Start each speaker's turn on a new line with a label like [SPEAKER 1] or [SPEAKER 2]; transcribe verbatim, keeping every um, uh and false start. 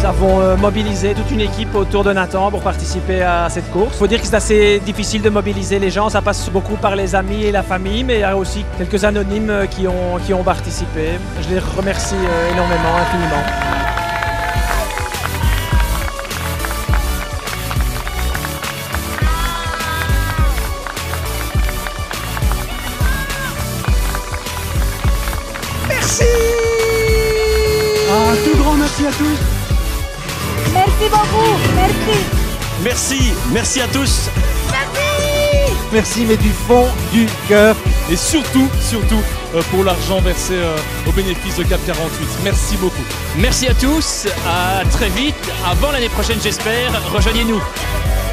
[SPEAKER 1] avons euh, mobilisé toute une équipe autour de Nathan pour participer à cette course. Il faut dire que c'est assez difficile de mobiliser les gens, ça passe beaucoup par les amis et la famille, mais il y a aussi quelques anonymes qui ont, qui ont participé. Je les remercie euh, énormément, infiniment.
[SPEAKER 2] Merci.
[SPEAKER 3] Un tout grand merci à tous.
[SPEAKER 4] Merci beaucoup, merci.
[SPEAKER 2] Merci, merci à tous.
[SPEAKER 4] Merci.
[SPEAKER 3] Merci, mais du fond du cœur.
[SPEAKER 5] Et surtout, surtout, euh, pour l'argent versé euh, au bénéfice de Cap quarante-huit. Merci beaucoup.
[SPEAKER 6] Merci à tous, à très vite, avant l'année prochaine j'espère, rejoignez-nous.